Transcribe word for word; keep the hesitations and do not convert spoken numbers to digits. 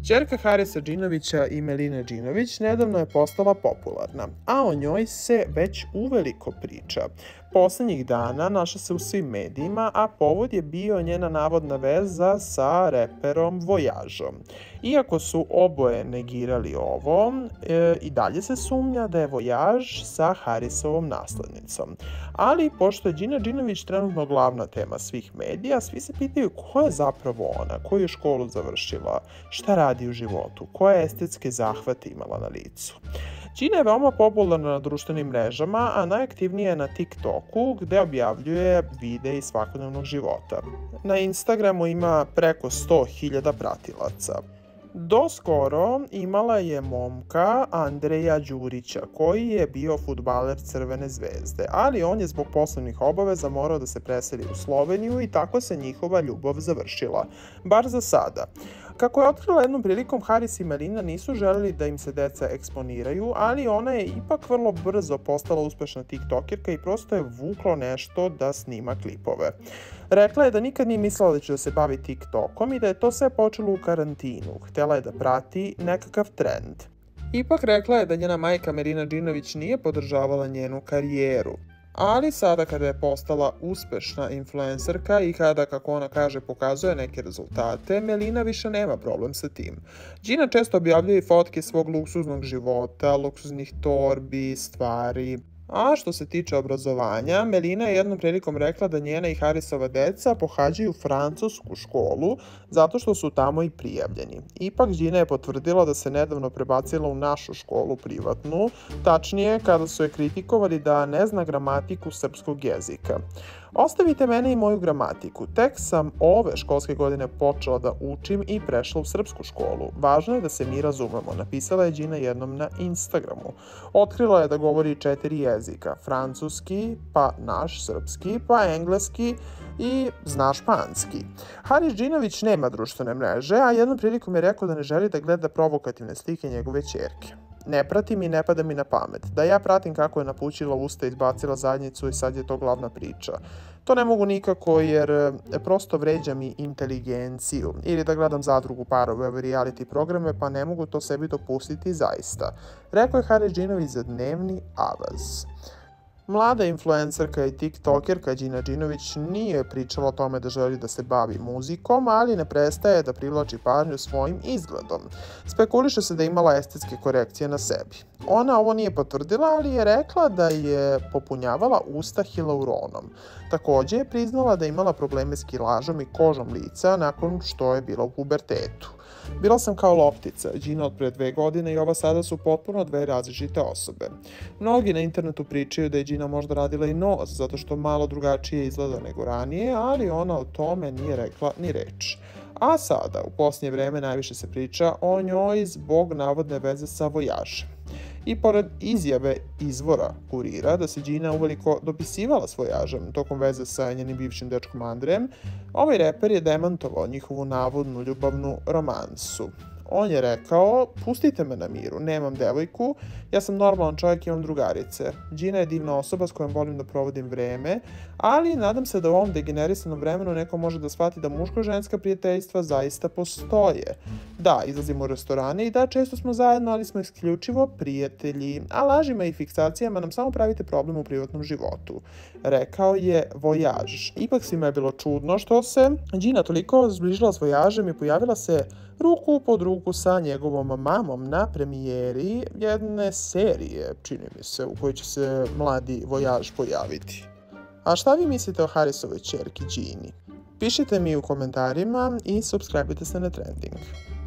Ćerka Harisa Džinovića i Meline Džinović nedavno je postala popularna, a o njoj se već uveliko priča. Poslednjih dana našla se u svim medijima, a povod je bio njena navodna veza sa reperom Vojažom. Iako su oboje negirali ovo, e, i dalje se sumnja da je Vojaž sa Harisovom naslednicom. Ali, pošto je Džina Džinović trenutno glavna tema svih medija, svi se pitaju ko je zapravo ona, koju je školu završila, šta radi u životu, koje estetske zahvate imala na licu. Džina je veoma popularna na društvenim mrežama, a najaktivnija je na TikToku, gde objavljuje videe iz svakodnevnog života. Na Instagramu ima preko sto hiljada pratilaca. Do skoro imala je momka Andreja Đurića, koji je bio fudbaler Crvene zvezde, ali on je zbog poslovnih obaveza morao da se preseli u Sloveniju i tako se njihova ljubav završila, bar za sada. Kako je otkrila jednom prilikom, Haris i Melina nisu želeli da im se deca eksponiraju, ali ona je ipak vrlo brzo postala uspešna tiktokerka i prosto je vuklo nešto da snima klipove. Rekla je da nikad nije mislila da će da se bavi TikTokom i da je to sve počelo u karantinu. Htela je da prati nekakav trend. Ipak rekla je da njena majka Melina Džinović nije podržavala njenu karijeru. Ali sada kada je postala uspešna influencerka i kada, kako ona kaže, pokazuje neke rezultate, Melina više nema problem sa tim. Džina često objavljuje fotke svog luksuznog života, luksuznih torbi, stvari. A što se tiče obrazovanja, Melina je jednom prilikom rekla da njena i Harisova deca pohađaju francusku školu zato što su tamo i prijavljeni. Ipak Džina je potvrdila da se nedavno prebacila u našu školu privatnu, tačnije kada su je kritikovali da ne zna gramatiku srpskog jezika. Ostavite mene i moju gramatiku. Tek sam ove školske godine počela da učim i prešla u srpsku školu. Važno je da se mi razumemo, napisala je Džina jednom na Instagramu. Otkrila je da govori četiri jezika, francuski, pa naš srpski, pa engleski i zna španski. Haris Džinović nema društvene mreže, a jednom prilikom je rekao da ne želi da gleda provokativne slike njegove ćerke. Ne pratim i ne pada mi na pamet. Da ja pratim kako je napućila usta, izbacila zadnjicu i sad je to glavna priča. To ne mogu nikako jer prosto vređa mi inteligenciju. Ili da gledam zadrugu parove ove reality programe pa ne mogu to sebi dopustiti zaista. Rekao je Haris Džinović za Dnevni Avaz. Mlada influencerka i tiktokerka Džina Džinović nije pričala o tome da želi da se bavi muzikom, ali ne prestaje da privlači pažnju svojim izgledom. Spekuliše se da je imala estetske korekcije na sebi. Ona ovo nije potvrdila, ali je rekla da je popunjavala usta hialuronom. Takođe je priznala da je imala probleme s kilažom i kožom lica nakon što je bila u pubertetu. Bila sam kao loptica, Džina od pre dve godine i ova sada su potpuno dve različite osobe. Mnogi na internetu pričaju da je Džina možda radila i nos, zato što malo drugačije izgleda nego ranije, ali ona o tome nije rekla ni reč. A sada, u posljednje vreme, najviše se priča o njoj zbog navodne veze sa Vojažem. I pored izjave izvora Kurira da se Džina uveliko dopisivala s Vojažem tokom veze sa njenim bivšim dečkom Andrejem, ovaj reper je demantovao njihovu navodnu ljubavnu romansu. On je rekao, pustite me na miru, nemam devojku, ja sam normalan čovjek i imam drugarice. Džina je divna osoba s kojom volim da provodim vreme, ali nadam se da u ovom degenerisanom vremenu neko može da shvati da muško-ženska prijateljstva zaista postoje. Da, izlazimo u restorane i da, često smo zajedno, ali smo isključivo prijatelji, a lažima i fiksacijama nam samo pravite problem u privatnom životu. Rekao je Vojaž. Ipak svima je bilo čudno što se Džina toliko zbližila s Vojažem i pojavila se ruku pod ruku sa njegovom mamom na premijeri jedne serije, čini mi se, u kojoj će se mladi Vojaž pojaviti. A šta vi mislite o Harisovoj ćerki Džini? Pišite mi u komentarima i subscribe-ite se na Trending.